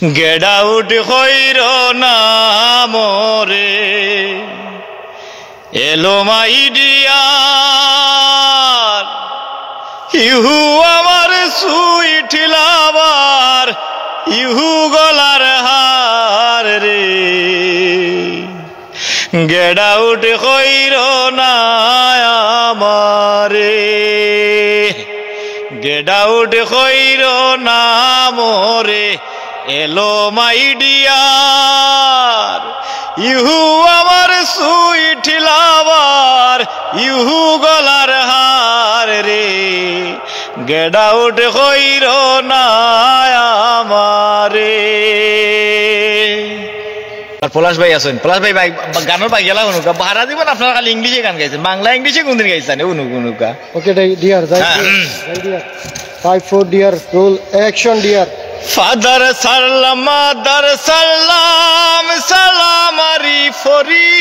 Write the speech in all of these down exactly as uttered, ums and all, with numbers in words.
Get out hoirona more Hello my dear You amar sweet lover You golar har re Get out hoirona amare Get out hoirona more Hello my dear You amar sweet lover You golar har re Get out hoirona amare আর পলাশ ভাই আছেন পলাশ ভাই ভাই গানের ভাই গেলা অনুকা ভাড়া দিবেন আপনারা খালি ইংলিশে গান গাইছেন বাংলা ইংলিশে কোনদিন গাইছেন অনু অনুকা ওকে ডিয়ার যাই dear five four dear roll action dear father সালাম মাদার সালাম সালামারি ফরি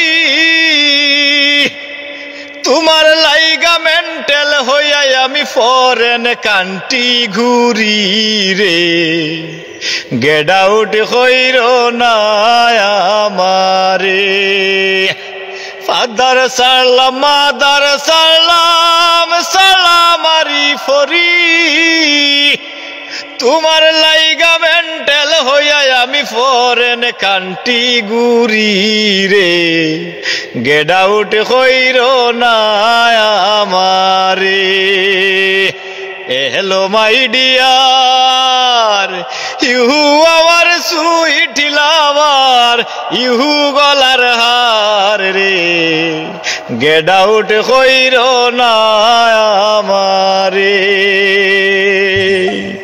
তোমার লাইগা মেন্টাল হইয়া আমি ফরেন কান্ট্রি ঘুরি রে গেট আউট হইরো না আমারে ফাদার সালাম মাদার সালাম সালামারি ফরি তোমার লাইগা মেন্টাল হইয়া আমি ফরেন কান্ট্রি ঘুরি রে গেট আউট হইরো না আমারে Hello my dear You our sweet lover You golar har re Get out hoiro na amare